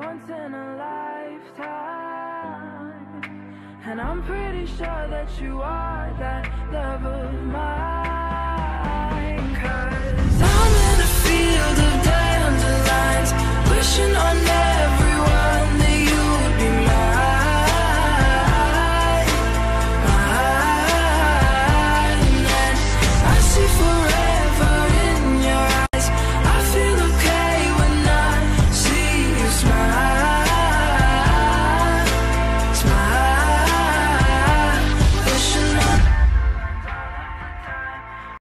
once in a lifetime. And I'm pretty sure that you are that love